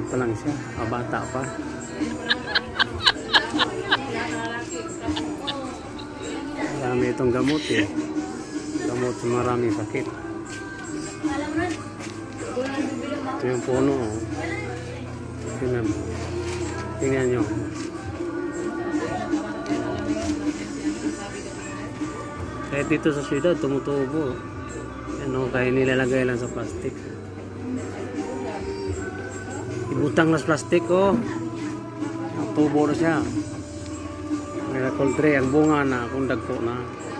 pa lang siya. Bata pa. Marami itong gamot eh. Gamot sa maraming sakit. Ito yung puno. Oh. Tingnan nyo. Kahit dito sa syudad, tumutubo. Ano, kaya nilalagay lang sa plastic. Ibutang na sa plastic, oh. Tubo na siya. Miracle tree, ang bunga na, kung dagpo na.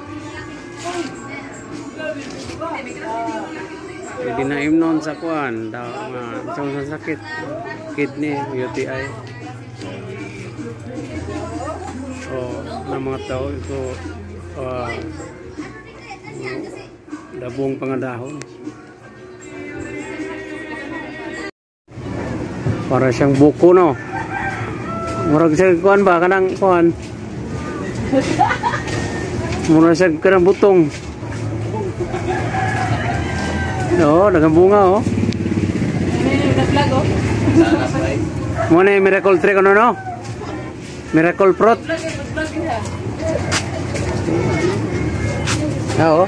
Pwede na imnon sa kuan, sa sakit. Kidney, UTI. Oh, ng mga tao, ito, dabong pangadahon. Para siyang buko, no? Murag siya kuan ba? Kanang kuan? Murag siya kanang butong. Oo, dagang bunga, oh. Muna yung miracle tree ko, no? Miracle fruit. Oo.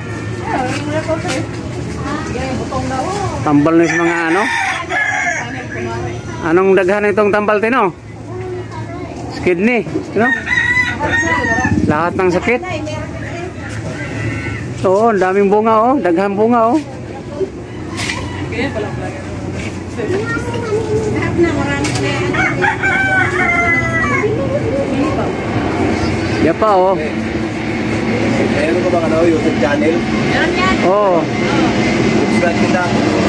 Tambal na yung mga ano? Anong daghan itong tambal, tino? Kidney, you know? Lahat ng sakit. Oo, ang daming bunga, oh. Daghang bunga, oh. Yapa, oh. Meron ko ba YouTube channel? Oo. Subscribe kita.